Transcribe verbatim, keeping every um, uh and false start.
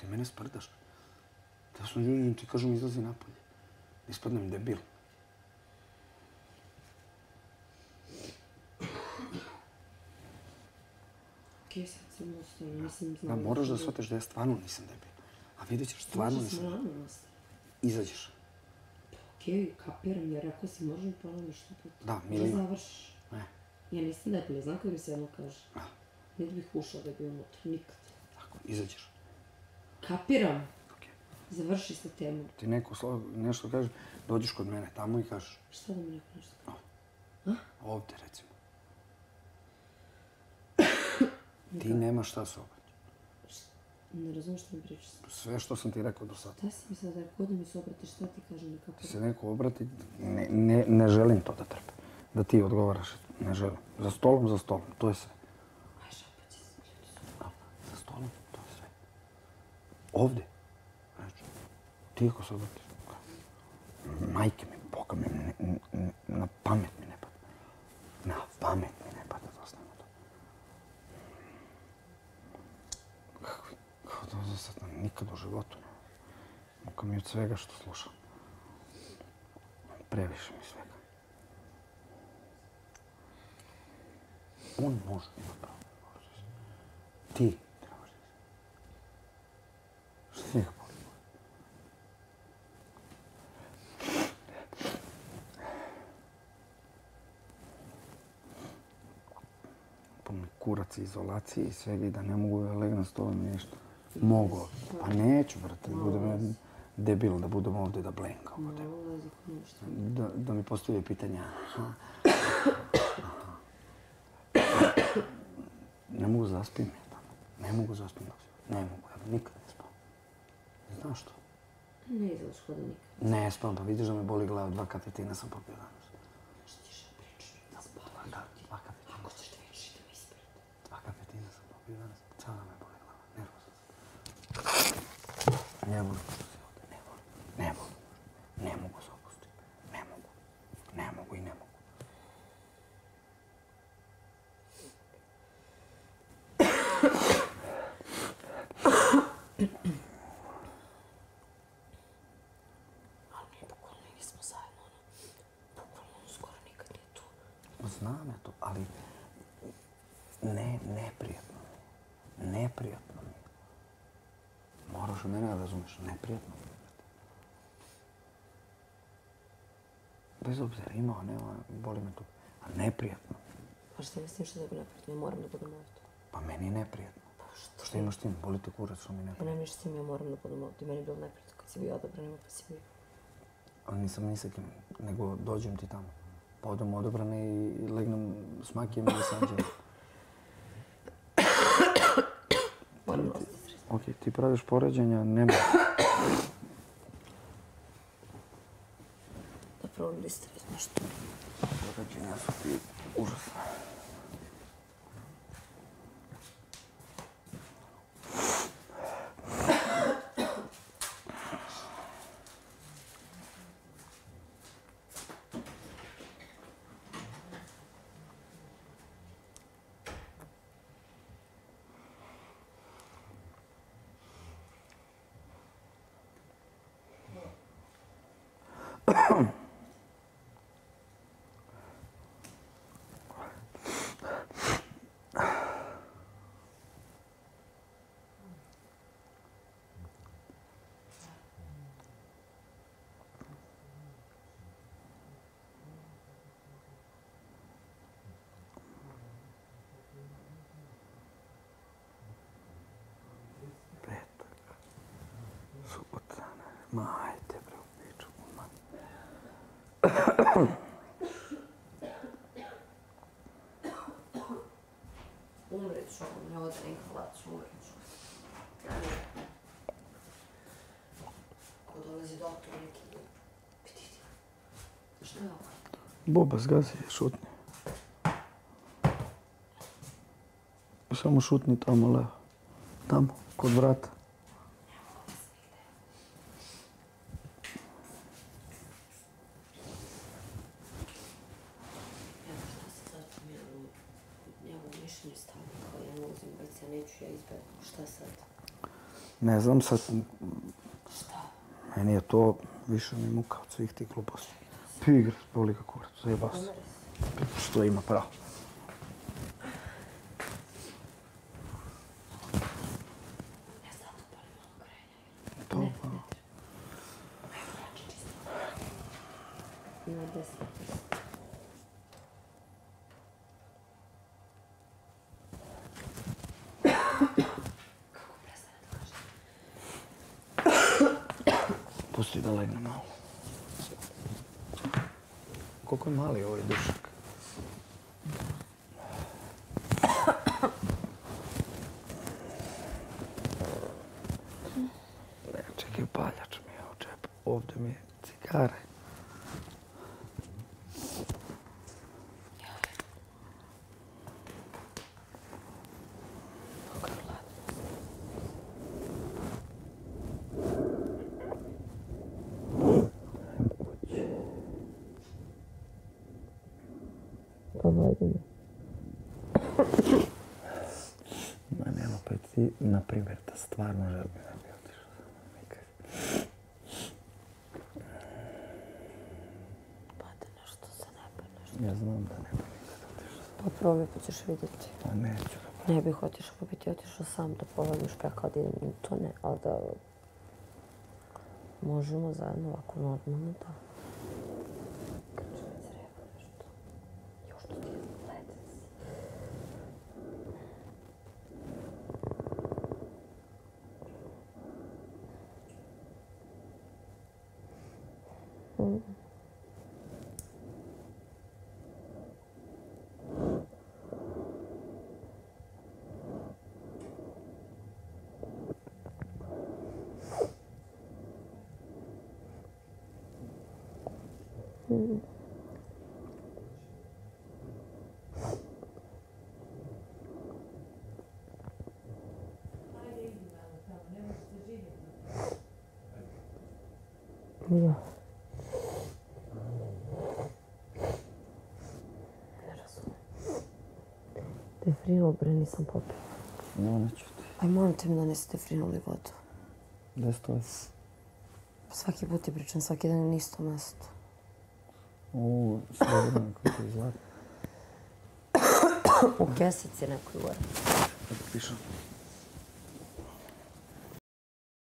mene sprdaš. Ja sam ljuljim, ti kažu mi izlazi napolje. Ispadnem debil. Okej, sad sam ostavila, nisam znala. Da, moraš da shvatiš da ja stvarno nisam debil. A vidjet ćeš, stvarno nisam debil. Možda smo nas. Izađeš. Okej, kapiram, jer ako si možda ponovno što put. Da, Milina. Da završiš. Ne. Ja nisam debil, znam kako mi se jedno kaže. Da. Niti bih ušla da bi unutra, nikad. Tako, izađeš. Kapiram. Okej. Završi sa temom. Ti neko slovo, nešto kaže, dođeš kod mene tamo i kažeš... Šta da mi neko nešto kaže? A? Ovdje, recimo. Ti nemaš šta se obraćaš. Ne razumijem što mi pričaš. Sve što sam ti rekao do sada. Šta si mi sad rekao da mi se obratiš, šta ti kažem nekako? Ti se neko obrati, ne, ne, ne želim to da trpe. Da ti odgovaraš, ne želim. Za stolom, za stolom, to je sve. Aj, šapaći se, ljudi su. Za stolom, to je sve. Ovdje, znači, ti ako se obratiš, majke mi, boga mi, ne, ne, na pamet mi ne pada. Na pamet mi ne pada da ostavimo to. Kako, kako to za sad nikad u životu ne. Muka mi od svega što slušam. Previše mi svega. On može ima pravo. Ti trebaš da si. Što ti ga boli? Po mi kurac i izolaciji i svega i da ne mogu da legnem s tobom i ništa. Mogu. Pa neću, brate, da budem debil, da budem ovdje da blenkam o tebi. Da, da mi postavljaju pitanja. Aha. Aha. Ne mogu zaspim je tamo. Ne mogu zaspim dok se. Ne mogu, ja nikad ne spam. Znaš što? Ne izlaš kod nikad. Ne spam, pa vidiš da me boli glava, dva kafetina sam popio danas. Što ćeš ja pričati? Da Dva, da, dva kafetina. Ako ćeš da vidiš da me ispred. Dva kafetina sam popio danas. Sada me boli glava, nervozan sam. Ne volim što si ovdje, ne volim. Ne volim. Ne mogu se opustiti. Ne mogu. Ne mogu i ne mogu. Ali mi bukvalno i nismo zajedno, ono. Bukvalno on skoro nikad nije tu. Znam ja to, ali ne, neprijatno mi je. Neprijatno mi je. Moraš od mene da razumeš, neprijatno mi je. Bez obzira, imao, nema, boli me tu. Ali neprijatno. Pa šta mislim što da bi neprijatno? Ja moram da budem ovdje. Pa meni je neprijatno. Pa što? Šta imaš s tim? Boli te kurac, što mi je Pa neprijatno. ne ništa s tim, ja moram da budem ovdje. Meni je bilo neprijatno kad si bio odabran, pa si bio. Ali nisam ni sa kim, nego dođem ti tamo. Pa odem odobrane i legnem s makijem i sađem. Moram da ostati sredstvo. Okej, ti praviš poređenja, nema. Da probam da istaviti nešto. Poređenja su ti užasne. Subota, ma ajde bre, u piču, ma. Umret ću, ne ode inhalaciju, umret ću. Ako dolazi doktor neki, pititi. Šta je ovo? Boba zgazi, šutni. Samo šutni tamo levo. Tamo, kod vrata. Šta sad? Ne znam sad, Šta? meni je to više mi muka od svih tih gluposti. Pigr, boli ga kurac, zajeba se. Što ima pravo. Ja sad odpalim malo grenja. To, Ne, pa. ne treba. Ajde, znači čisto. Ima deset. Kako prestane da kaže? Pusti da legne malo. Koliko je mali ovaj dušak? Ne, čekaj, paljač mi je u džepu. Ovdje mi je cigare. Pa vajdemo. Ma nema, pa ti, na primjer, da stvarno želim da bi otišao nikad. Pa da nešto se ne pa nešto. Ja znam da ne bi nikad otišao. Pa probaj pa ćeš vidjeti. Pa neću da. Ne bih otišao pa bi ti otišao sam da pogledaš pa kao da idem, to ne, ali da možemo zajedno ovako normalno da. Krče mi creva nešto. Još to ti lede si. Mm. Mm. Da. Ne razumijem. Defrinu, bre, nisam popila. No, neću ti. Aj, molim te mi donesi defrinuli vodu. Gdje stoji? Pa svaki put ti pričam, svaki dan na isto mjesto. U, srebrno, kako je zlatno. U kesici nekoj gore. Kako pišem?